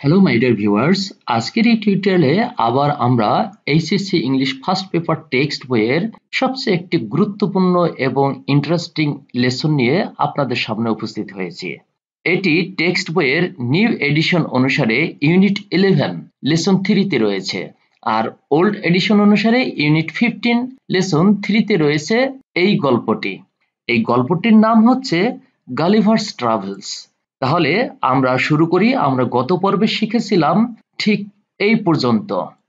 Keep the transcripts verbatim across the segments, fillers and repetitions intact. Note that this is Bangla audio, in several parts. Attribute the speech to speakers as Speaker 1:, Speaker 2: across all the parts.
Speaker 1: হ্যালো মাই ডিয়ার ভিউয়ার্স, আজকের এই টিউটোরিয়ালে আবার আমরা HSC English first paper text বইয়ের সবচেয়ে একটি গুরুত্বপূর্ণ এবং ইন্টারেস্টিং লেসন নিয়ে আপনাদের সামনে উপস্থিত হয়েছি। এটি টেক্সট বইয়ের নিউ এডিশন অনুসারে ইউনিট ইলেভেন লেসন থ্রিতে রয়েছে, আর ওল্ড এডিশন অনুসারে ইউনিট ফিফটিন লেসন থ্রিতে রয়েছে এই গল্পটি। এই গল্পটির নাম হচ্ছে গালিভার্স ট্রাভেলস। তাহলে আমরা শুরু করি। আমরা গত পর্বে শিখেছিলাম ঠিক এই পর্যন্ত।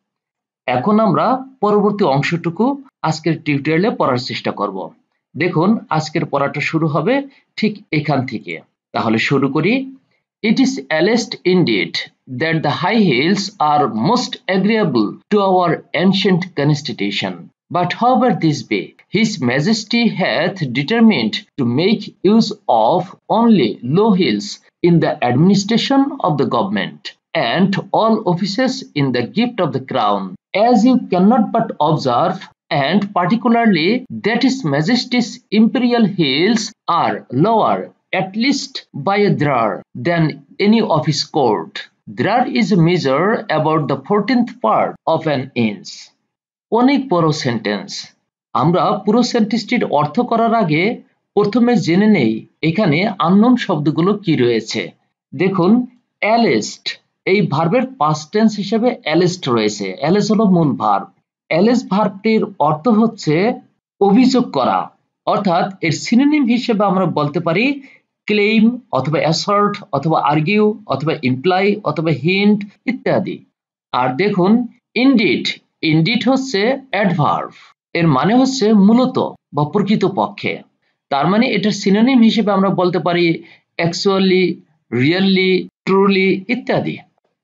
Speaker 1: এখন আমরা পরবর্তী অংশটুকু আজকের টিউটোরিয়ালে পড়ার চেষ্টা করব। দেখুন, আজকের পড়াটা শুরু হবে ঠিক এখান থেকে। তাহলে শুরু করি। It is alleged indeed that the high hills are most agreeable to our ancient constitution. But however this be, His Majesty hath determined to make use of only low hills in the administration of the government, and all offices in the gift of the crown. As you cannot but observe, and particularly that His Majesty's imperial hills are lower, at least by a dhrar, than any of his court. Dhrar is a measure about the fourteenth part of an inch. অনেক বড় সেন্টেন্স। আমরা পুরো সেন্টেন্সটির অর্থ করার আগে প্রথমে জেনে নেই এখানে আননোন শব্দগুলো কি রয়েছে। দেখুন, অ্যালেস্ট এই ভার্বের পাস্ট টেন্স হিসেবে অ্যালেস্ট রয়েছে। অ্যালেস হলো মূল ভার্ব। অ্যালেস ভার্বটির অর্থ হচ্ছে অভিযোগ করা, অর্থাৎ এর সিনোনিম হিসেবে আমরা বলতে পারি ক্লেইম অথবা অ্যাসার্ট অথবা আর্গিউ অথবা ইমপ্লাই অথবা হিন্ট ইত্যাদি। আর দেখুন, ইনডিড ইনডিড হচ্ছে অ্যাডভার্ব। এর মানে হচ্ছে মূলত বা প্রকৃতপক্ষে। তার মানে এটার সিনোনিম হিসেবে আমরা বলতে পারি অ্যাকচুয়ালি, রিয়েলি, ট্রুলি ইত্যাদি।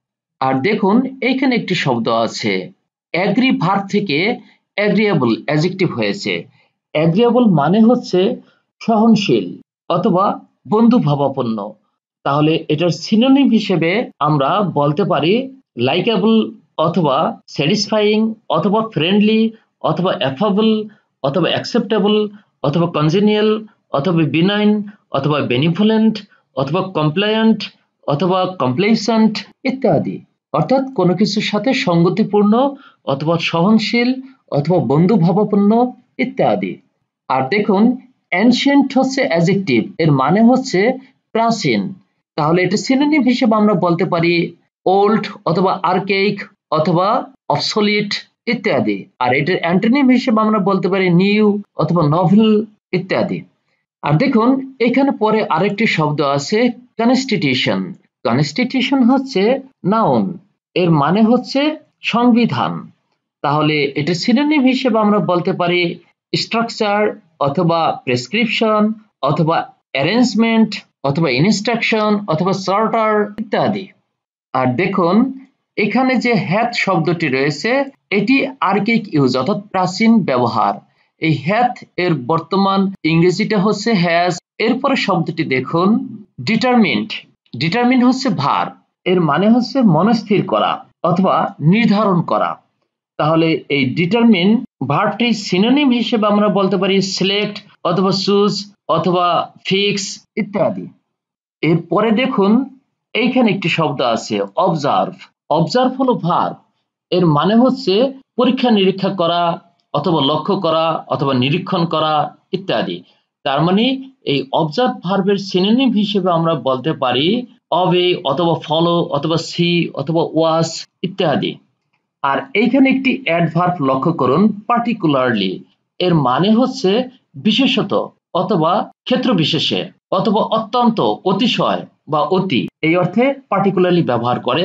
Speaker 1: আর দেখুন, এইখানে একটি শব্দ আছে, অ্যাগ্রি ভার্ব থেকে অ্যাগ্রিয়েবল অ্যাডজেক্টিভ হয়েছে। অ্যাগ্রিয়েবল মানে হচ্ছে সহনশীল অথবা বন্ধুভাবাপন্ন। তাহলে এটার সিনোনিম হিসেবে আমরা বলতে পারি লাইকেবল অথবা স্যাটিসফাইং অথবা ফ্রেন্ডলি অথবা অ্যাফাবল অথবা অ্যাকসেপ্টেবল অথবা কনজেনিয়াল অথবা বিনাইন অথবা বেনিভোলেন্ট অথবা কমপ্লায়েন্ট অথবা কমপ্লেসেন্ট ইত্যাদি। অর্থাৎ কোনো কিছুর সাথে সঙ্গতিপূর্ণ অথবা সহনশীল অথবা বন্ধুভাবাপন্ন ইত্যাদি। আর দেখুন, অ্যানশিয়েন্ট হচ্ছে অ্যাডজেক্টিভ, এর মানে হচ্ছে প্রাচীন। তাহলে এটা সিনোনিম হিসেবে আমরা বলতে পারি ওল্ড অথবা আর্কেইক অথবা অবসোলিট ইত্যাদি। আর এটার অ্যান্টোনিম হিসেবে আমরা বলতে পারি নিউ অথবা নভেল ইত্যাদি। আর দেখুন, এখানে পরে আরেকটি শব্দ আছে কনস্টিটিউশন। কনস্টিটিউশন হচ্ছে নাউন, এর মানে হচ্ছে সংবিধান। তাহলে এটা সিনোনিম হিসেবে আমরা বলতে পারি স্ট্রাকচার অথবা প্রেসক্রিপশন অথবা অ্যারেঞ্জমেন্ট অথবা ইনস্ট্রাকশন অথবা চার্টার ইত্যাদি। আর দেখুন, এখানে যে হ্যাথ শব্দটি রয়েছে এটি আর্কেইক ইউজ অর্থাৎ প্রাচীন ব্যবহার। এই হ্যাথ এর বর্তমান ইংরেজিটা হচ্ছে হ্যাজ। এরপরে শব্দটি দেখুন ডিটারমিন্ড। ডিটারমিন হচ্ছে ভার্ব, এর মানে হচ্ছে মনস্থির করা অথবা নির্ধারণ করা। তাহলে এই ডিটারমিন ভার্বটি সিনোনিম হিসেবে আমরা বলতে পারি সিলেক্ট অথবা চুজ অথবা ফিক্স ইত্যাদি। এরপরে দেখুন, এইখানে একটি শব্দ আছে অবজার্ভ। অবজার্ভ হলো ভার্ব, এর মানে হচ্ছে পরীক্ষা নিরীক্ষা করা অথবা লক্ষ্য করা অথবা নিরীক্ষণ করা ইত্যাদি। তার মানে এই অবজার্ভ ভার্বের সিনোনিম হিসেবে আমরা বলতে পারি অবে অথবা ফলো অথবা সি অথবা ওয়াচ ইত্যাদি। আর এইখানে একটি অ্যাডভার্ব লক্ষ্য করুন, পার্টিকুলারলি। এর মানে হচ্ছে বিশেষত অথবা ক্ষেত্র বিশেষে অথবা অত্যন্ত, অতিশয় বা অতি, এই অর্থে পার্টিকুলারলি ব্যবহার করে।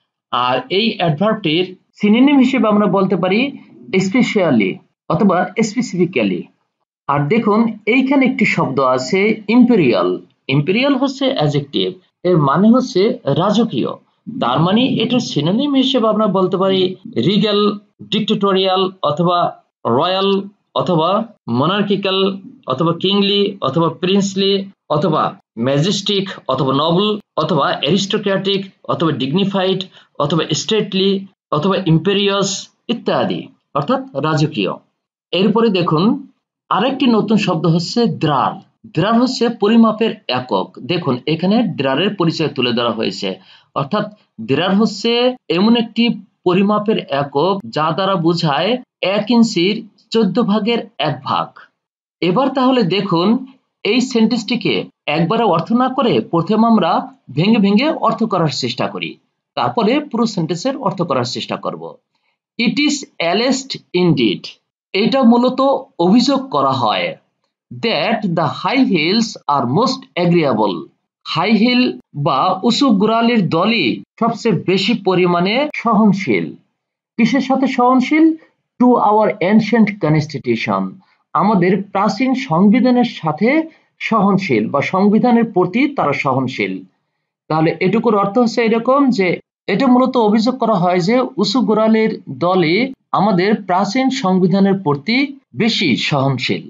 Speaker 1: আর এই অ্যাডভার্বটির সিনোনিম হিসেবে আমরা বলতে পারি স্পেশালি অথবা স্পেসিফিক্যালি। আর দেখুন, এইখানে একটি শব্দ আছে ইম্পেরিয়াল। ইম্পেরিয়াল হচ্ছে অ্যাডজেক্টিভ, এর মানে হচ্ছে রাজকীয়। তার মানে এটার সিনোনিম হিসেবে আমরা বলতে পারি রিগাল, ডিক্টেটোরিয়াল অথবা রয়্যাল অথবা মনার্কিক্যাল অথবা কিংলি অথবা প্রিন্সলি অথবা ম্যাজেস্টিক অথবা নবল অথবা অ্যারিস্টোক্র্যাটিক অথবা ডিগনিফাইড অথবা স্টেটলি অথবা ইম্পেরিয়াস ইত্যাদি, অর্থাৎ রাজকীয়। এরপরে দেখুন, আরেকটি নতুন শব্দ হচ্ছে দ্রার। দ্রার হচ্ছে পরিমাপের একক। দেখুন এখানে দ্রারের পরিচয় তুলে ধরা হয়েছে, অর্থাৎ দ্রার হচ্ছে এমন একটি পরিমাপের একক যা দ্বারা বোঝায় এক ইঞ্চির চোদ্দ ভাগের এক ভাগ। এবার তাহলে দেখুন এই সেন্টেন্সটিকে একবারে অর্থ না করে প্রথমে আমরা ভেঙে ভেঙে অর্থ করার চেষ্টা করি, তারপরে পুরো সেন্টেন্সের অর্থ করার চেষ্টা করব। ইট ইজ অ্যালেজড ইনডিড, এটা মূলত অভিযোগ করা হয় that the high heels are most agreeable, high heel বা উঁচু গোড়ালির দলই সবচেয়ে বেশি পরিমাণে সহনশীল। কিসের সাথে সহনশীল? টু আওয়ার এনশিয়েন্ট কনস্টিটিউশন, আমাদের প্রাচীন সংবিধানের সাথে সহনশীল বা সংবিধানের প্রতি তারা সহনশীল। তাহলে এটুকুর অর্থ হচ্ছে এরকম যে এটা মূলত অভিযোগ করা হয় যে উঁচু গোড়ালির দলই আমাদের প্রাচীন সংবিধানের প্রতি বেশি সহনশীল।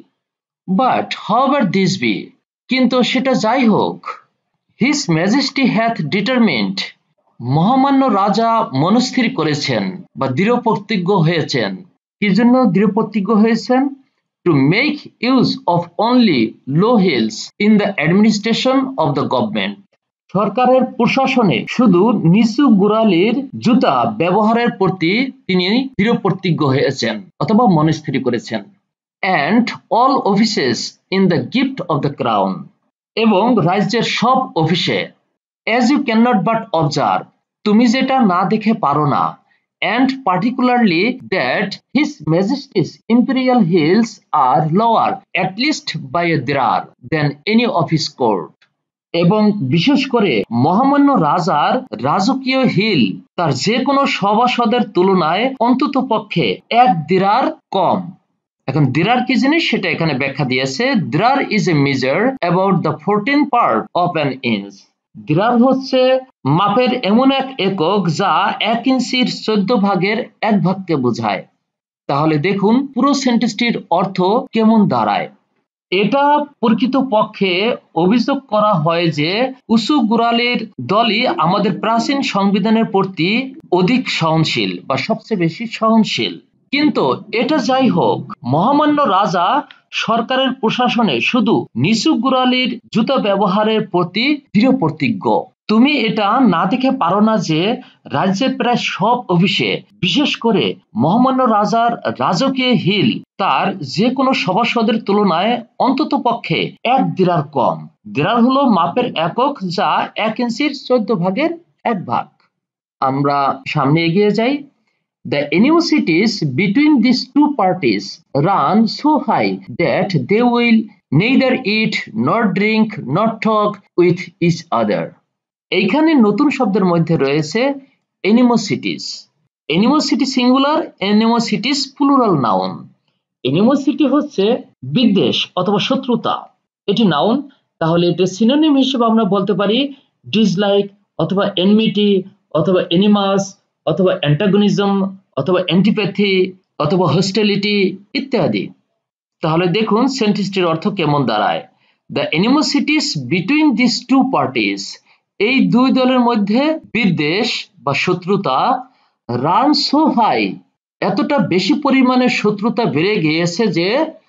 Speaker 1: But however this be, কিন্তু সেটা যাই হোক, His Majesty hath determined, মহামান্য রাজা মনস্থির করেছেন বা দৃঢ় প্রতিজ্ঞ হয়েছেন। কি জন্য দৃঢ় প্রতিজ্ঞ হয়েছেন? To make use of only low heels in the administration of the government, সরকারের প্রশাসনে শুধু নিচু গোড়ালির জুতা ব্যবহারের প্রতি তিনি দৃঢ় প্রতিজ্ঞ হয়েছেন অথবা মনস্থির করেছেন। and all offices in the gift of the crown, এবং রাজ্যের সব অফিসে as you cannot but observe, তুমি যেটা না দেখে পারো না, and particularly that his majesty's imperial heels are lower at least by a dirar than any of his court, এবং বিশেষ করে মহামান্য রাজার রাজকীয় হিল তার যে কোনো সভাসদের তুলনায় অন্তত পক্ষে এক দিরার কম। এখন দিরার কি জিনিস সেটা এখানে ব্যাখ্যা দিয়েছে। দিরার is a measure about the fourteen part of an inch, দিরার হচ্ছে মাপের এমন এক একক যা এক ইঞ্চির চোদ্দ ভাগের এক ভাগকে বোঝায়। তাহলে দেখুন পুরো সেন্টেন্সটির অর্থ কেমন দাঁড়ায়। এটা প্রকৃতপক্ষে অভিযোগ করা হয় যে উঁচু গোড়ালির দলই আমাদের প্রাচীন সংবিধানের প্রতি অধিক সহনশীল বা সবচেয়ে বেশি সহনশীল। কিন্তু এটা যাই হোক, মহামান্য রাজা সরকারের প্রশাসনে শুধু নিচু গোড়ালির জুতা ব্যবহারের প্রতি দৃঢ় প্রতিজ্ঞ। তুমি এটা না দেখে পারো না যে রাজ্যের প্রায় সব অফিসে, বিশেষ করে মহামান্য রাজার রাজকীয় হিল তার যে কোনো সভাসদের তুলনায় অন্তত পক্ষে এক দিরার কম। দিরার হলো মাপের একক যা এক ইঞ্চির চোদ্দ ভাগের এক ভাগ। আমরা সামনে এগিয়ে যাই। The animosities between these two parties run so high that they will neither eat nor drink nor talk with each other. এইখানে নতুন শব্দের মধ্যে রয়েছে animosities. Animosity singular, animosities plural noun. animosity হচ্ছে বিদ্বেষ অথবা শত্রুতা, এটি নাউন। তাহলে এটা সিনোনিম হিসেবে আমরা বলতে পারি ডিসলাইক অথবা এনমিটি অথবা এনিমাস অথবা অ্যান্টাগনিজম অথবা অ্যান্টিপ্যাথি অথবা হোস্টিলিটি ইত্যাদি। তাহলে দেখুন সেন্টেন্সটির অর্থ কেমন দাঁড়ায়। The animosities between this two parties, এই দুই দলের মধ্যে বিদ্বেষ বা শত্রুতা, রান সো হাই, এতটা বেশি পরিমাণে শত্রুতা বেড়ে গিয়েছে যে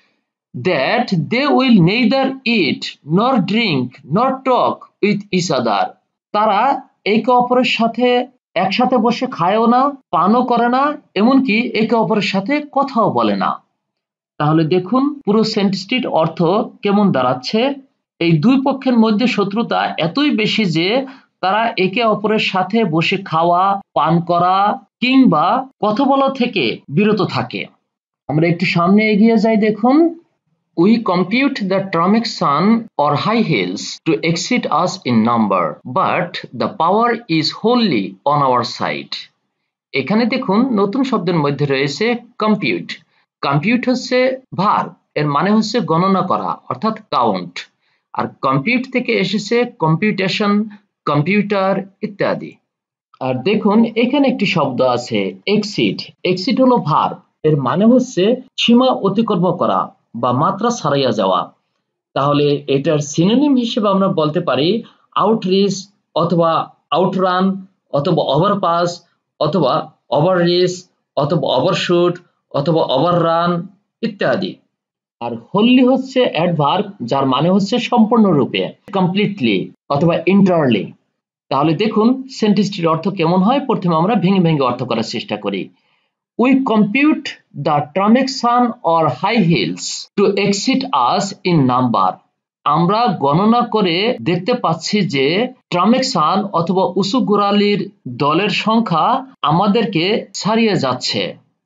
Speaker 1: that they will neither eat nor drink নর টক উইথ ইচ আদার, তারা একে অপরের সাথে একসাথে বসে খায়ও না, পানও করে না, এমনকি একে অপরের সাথে কথাও বলে না। তাহলে দেখুন পুরো সেন্টেন্সটির অর্থ কেমন দাঁড়াচ্ছে। এই দুই পক্ষের মধ্যে শত্রুতা এতই বেশি যে তারা একে অপরের সাথে বসে খাওয়া, পান করা কিংবা কথা বলা থেকে বিরত থাকে। আমরা একটু সামনে এগিয়ে যাই। দেখুন, we compute the tramic son or high heels to exceed us in number, but the power is wholly on our side. এখানে দেখুন নতুন শব্দের মধ্যে রয়েছে কম্পিউট। কম্পিউট হচ্ছে ভার, এর মানে হচ্ছে গণনা করা অর্থাৎ কাউন্ট। আর কম্পিউট থেকে এসেছে কম্পিউটেশন, কম্পিউটার ইত্যাদি। আর দেখুন এখানে একটি শব্দ আছে এক্সিড। এক্সিড হলো ভার, এর মানে হচ্ছে সীমা অতিক্রম করা বা মাত্রা ছাড়াইয়া যাওয়া। তাহলে এটার সিনোনিম হিসেবে আমরা বলতে পারি আউটরিচ অথবা আউটরান অথবা ওভারপাস অথবা ওভাররিচ অথবা ওভারশুট অথবা ওভাররান ইত্যাদি। আর wholly হচ্ছে অ্যাডভার্ব, যার মানে হচ্ছে সম্পূর্ণরূপে, কমপ্লিটলি অথবা এন্টায়ারলি। তাহলে দেখুন সেন্টেন্সটির অর্থ কেমন হয়। প্রথমে আমরা ভেঙে ভেঙে অর্থ করার চেষ্টা করি। We compute the transaction or high heels to exceed us in number. আমরা গণনা করে দেখতে পাচ্ছি যে ট্রানজাকশন অথবা উঁচু গোড়ালির দলের সংখ্যা আমাদেরকে ছাড়িয়ে যাচ্ছে।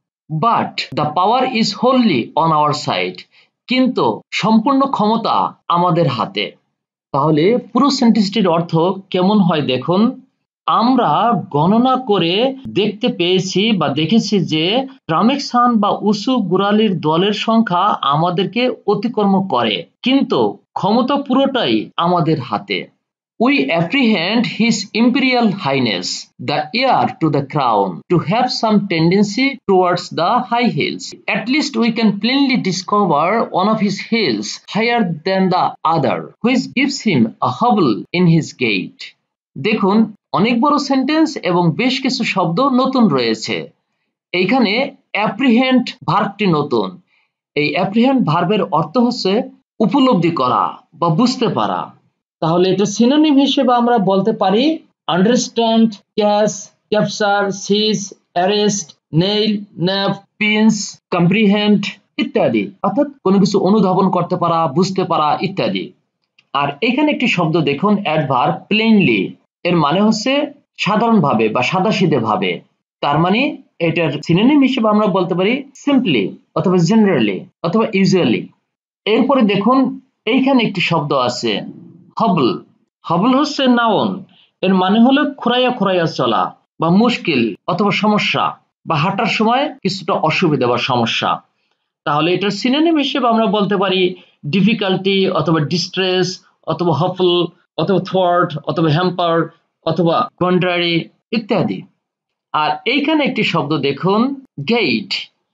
Speaker 1: But the power is wholly on our side, কিন্তু সম্পূর্ণ ক্ষমতা আমাদের হাতে। তাহলে পুরো সেন্টেন্সটির অর্থ কেমন হয় দেখুন। আমরা গণনা করে দেখতে পেয়েছি বা দেখেছি যে ট্রানজাকশন বা উঁচু গোড়ালির দলের সংখ্যা আমাদেরকে অতিক্রম করে, কিন্তু ক্ষমতা পুরোটাই আমাদের হাতে। We apprehend His Imperial Highness, the heir to the crown, to have some tendency towards the high hills. At least we can plainly discover one of his hills higher than the other, which gives him a hobble in his gait. দেখুন অনেক বড় সেন্টেন্স এবং বেশ কিছু শব্দ নতুন রয়েছে। এইখানে অ্যাপ্রিহেন্ড ভার্বটি নতুন। এই অ্যাপ্রিহেন্ড ভার্বের অর্থ হচ্ছে উপলব্ধি করা বা বুঝতে পারা। তাহলে এটা সিনোনিম হিসেবে আমরা বলতে পারি understand, catch, capture, seize, arrest, nail, nap, pins, comprehend ইত্যাদি, অর্থাৎ কোনো কিছু অনুধাবন করতে পারা, বুঝতে পারা ইত্যাদি। আর এখানে একটি শব্দ দেখুন অ্যাডভার্ব প্লেনলি, এর মানে হচ্ছে সাধারণভাবে বা সাদাসিধে ভাবে। তার মানে এটার সিনোনিম হিসেবে আমরা বলতে পারি সিম্পলি অথবা জেনারেলি অথবা ইউজুয়ালি। এরপরে দেখুন এইখানে একটি শব্দ আছে হবল। হবল হচ্ছে নাউন, এর মানে হলো খুঁড়াইয়া খুঁড়াইয়া চলা বা মুশকিল অথবা সমস্যা বা হাঁটার সময় কিছুটা অসুবিধা বা সমস্যা। তাহলে এটার সিনোনিম হিসেবে আমরা বলতে পারি ডিফিকাল্টি অথবা ডিস্ট্রেস অথবা হফল অথবা থোয়ার্ট অথবা হ্যাম্পার অথবা কন্ট্রারি ইত্যাদি। আর এইখানে একটি শব্দ দেখুন গেইট।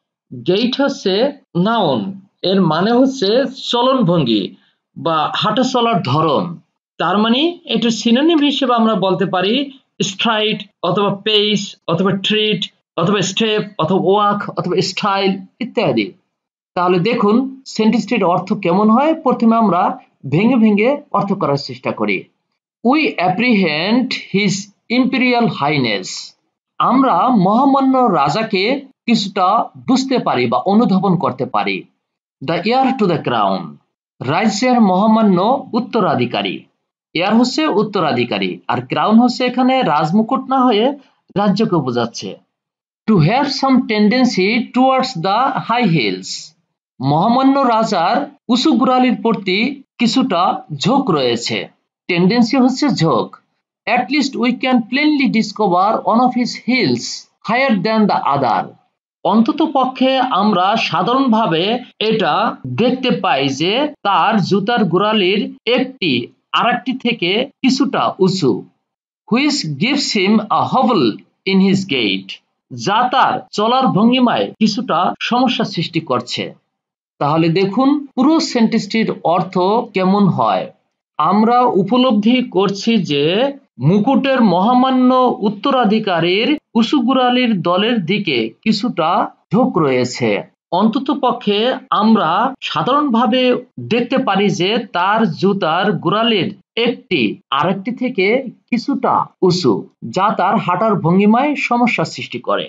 Speaker 1: গেইট হচ্ছে নাউন, এর মানে হচ্ছে চলন ভঙ্গি বা হাঁটা চলার ধরন। তার মানে এটার সিনোনিম হিসেবে আমরা বলতে পারি স্ট্রাইড অথবা পেস অথবা ট্রিট অথবা স্টেপ অথবা ওয়াক অথবা স্টাইল ইত্যাদি। তাহলে দেখুন সেন্টেন্সটির অর্থ কেমন হয়। প্রথমে আমরা ভেঙে ভেঙে অর্থ করার চেষ্টা করি। We apprehend his imperial highness, আমরা মহামান্য রাজাকে কিছুটা বুঝতে পারি বা অনুধাবন করতে পারি। The heir to the crown, রাজ্যের মহামান্য উত্তরাধিকারী। এয়ার হচ্ছে উত্তরাধিকারী আর ক্রাউন হচ্ছে এখানে রাজমুকুট না হয়ে রাজ্যকে বোঝাচ্ছে। To have some tendency towards the high heels, মহামান্য রাজার উঁচু গোড়ালির প্রতি কিছুটা ঝোঁক রয়েছে। টেন্ডেন্সি হচ্ছে ঝোঁক। At least we can plainly discover one of his heels higher than the other. অন্তত পক্ষে আমরা সাধারণভাবে এটা দেখতে পাই যে তার জুতার গোড়ালির একটি আরেকটি থেকে কিছুটা উঁচু। Which gives him a hobble in his gait, যা তার চলার ভঙ্গিমায় কিছুটা সমস্যা সৃষ্টি করছে। তাহলে দেখুন পুরো সেন্টেন্সটির অর্থ কেমন হয়। আমরা উপলব্ধি করছি যে মুকুটের মহামান্য উত্তরাধিকারীর উঁচু গোড়ালির দলের দিকে কিছুটা ঝোঁক রয়েছে। অন্তত পক্ষে আমরা সাধারণভাবে দেখতে পারি যে তার জুতার গোড়ালির একটি আরেকটি থেকে কিছুটা উঁচু, যা তার হাঁটার ভঙ্গিমায় সমস্যা সৃষ্টি করে।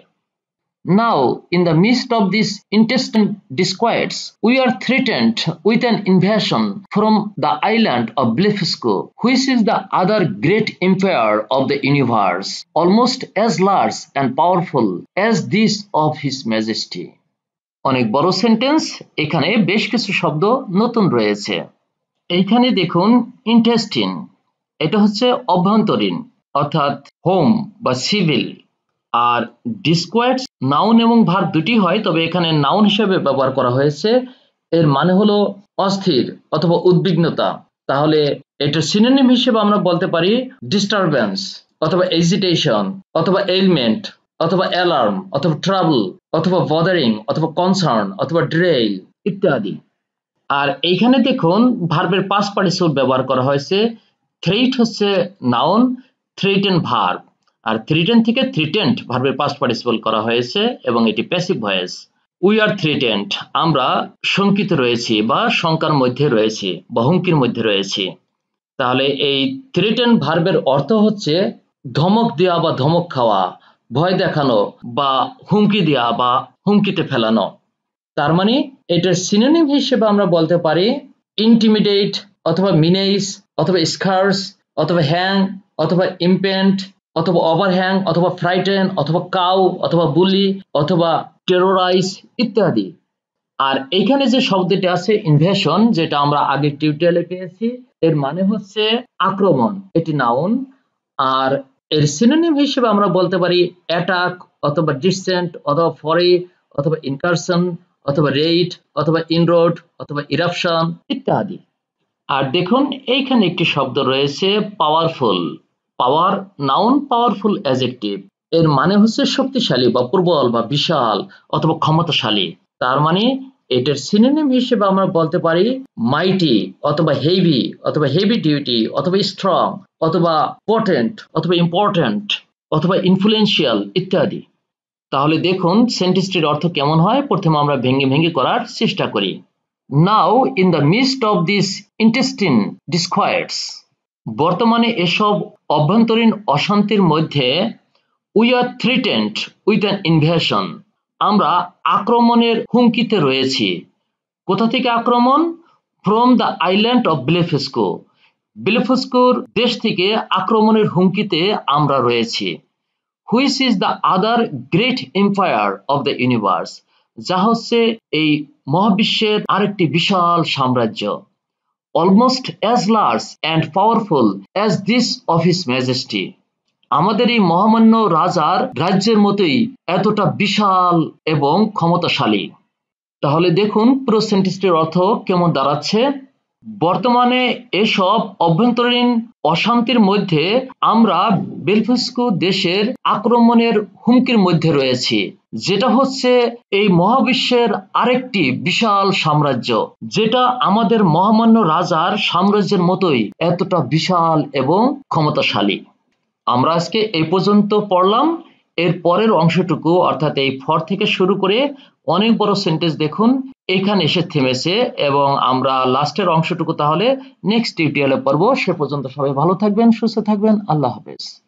Speaker 1: Now, in the midst of these intestine disquiets, we are threatened with an invasion from the island of Blefuscu, which is the other great empire of the universe, almost as large and powerful as this of His Majesty. অনেক বড় সেন্টেন্স, এখানে বেশ কিছু শব্দ নতুন রয়েছে। এইখানে দেখুন ইন্টেস্টিন, এটা হচ্ছে অভ্যন্তরীণ অর্থাৎ হোম বা সিভিল। আর ডিসকোয়েটস নাউন এবং ভার্ব দুটি হয়, তবে এখানে নাউন হিসেবে ব্যবহার করা হয়েছে। এর মানে হলো অস্থির অথবা উদ্বিগ্নতা। তাহলে এটা সিনোনিম হিসেবে আমরা বলতে পারি ডিস্টারবেন্স অথবা এজিটেশন অথবা এলিমেন্ট অথবা অ্যালার্ম অথবা ট্রাবল অথবা বদারিং অথবা কনসার্ন অথবা ড্রেইল ইত্যাদি। আর এইখানে দেখুন ভার্বের পাস্ট পার্টিসিপল ব্যবহার করা হয়েছে। থ্রেট হচ্ছে নাউন, থ্রেটেন ভার্ব। আর থ্রিটেন থেকে থ্রিটেন্ট ভার্বের পাস্ট পার্টিসিপল করা হয়েছে এবং এটি passive voice. We are threatened, আমরা শঙ্কিত রয়েছি বা শঙ্কার মধ্যে রয়েছি বা হুমকির মধ্যে রয়েছি। তাহলে এই থ্রেটেন ভার্বের অর্থ হচ্ছে ধমক দেওয়া বা ধমক খাওয়া, ভয় দেখানো বা হুমকি দেওয়া বা হুমকিতে ফেলানো। তার মানে এটার সিনোনিম হিসেবে আমরা বলতে পারি ইন্টিমিডেট অথবা মিনেইস অথবা স্কার্স অথবা হ্যাং অথবা ইম্পেন্ট অথবা ওভারহ্যাং অথবা ফ্রাইটেন অথবা কাউ অথবা বুলি অথবা টেরোরাইজ ইত্যাদি। আর এইখানে যে শব্দটি আছে ইনভেশন, যেটা আমরা আগের টিউটোরিয়ালে পেয়েছি, এর মানে হচ্ছে আক্রমণ, এটি নাউন। আর এর সিনোনিম হিসেবে আমরা বলতে পারি অ্যাটাক অথবা ডিসেন্ট অথবা ফরে অথবা ইনকারশন অথবা রেইড অথবা ইনরোড অথবা ইরাপশন ইত্যাদি। আর দেখুন এইখানে একটি শব্দ রয়েছে powerful. Power noun, powerful adjective, এর মানে হচ্ছে শক্তিশালী বা প্রবল বা বিশাল অথবা ক্ষমতাশালী। তার মানে এটার সিনোনিম হিসেবে আমরা বলতে পারি মাইটি অথবা হেভি অথবা হেভি ডিউটি অথবা স্ট্রং অথবা পটেন্ট অথবা ইম্পর্ট্যান্ট অথবা ইনফ্লুয়েন্সিয়াল ইত্যাদি। তাহলে দেখুন সেন্টেন্সটির অর্থ কেমন হয়, প্রথমে আমরা ভেঙে ভেঙে করার চেষ্টা করি। Now in the mist of this intestine disquiets, বর্তমানে এসব অভ্যন্তরীণ অশান্তির মধ্যে we are threatened with an invasion, আমরা আক্রমণের হুমকিতে রয়েছি। কোথা থেকে আক্রমণ? From the island of Blefuscu, ব্লেফস্কোর দেশ থেকে আক্রমণের হুমকিতে আমরা রয়েছি। Which is the other great empire of the universe, যা হচ্ছে এই মহাবিশ্বের আরেকটি বিশাল সাম্রাজ্য। Almost as large and powerful as this of his majesty, আমাদের এই মহামান্য রাজার রাজ্যের মতোই এতটা বিশাল এবং ক্ষমতাশালী। তাহলে দেখুন পুরো সেন্টেন্সটির অর্থ কেমন দাঁড়াচ্ছে। বর্তমানে এসব অভ্যন্তরীণ অশান্তির মধ্যে আমরা বেলফস্কো দেশের আক্রমণের হুমকির মধ্যে রয়েছি, যেটা হচ্ছে এই মহাবিশ্বের আরেকটি বিশাল সাম্রাজ্য, যেটা আমাদের মহামান্য রাজার সাম্রাজ্যের মতোই এতটা বিশাল এবং ক্ষমতাশালী। আমরা আজকে এই পর্যন্ত পড়লাম। এর পরের অংশটুকু অর্থাৎ এই ফর থেকে শুরু করে অনেক বড় সেন্টেন্স দেখুন এখানে এসে থেমেছে, এবং আমরা লাস্টের অংশটুকু তাহলে নেক্সট টিউটোরিয়ালে পড়ব। সে পর্যন্ত সবাই ভালো থাকবেন, সুস্থ থাকবেন। আল্লাহ হাফেজ।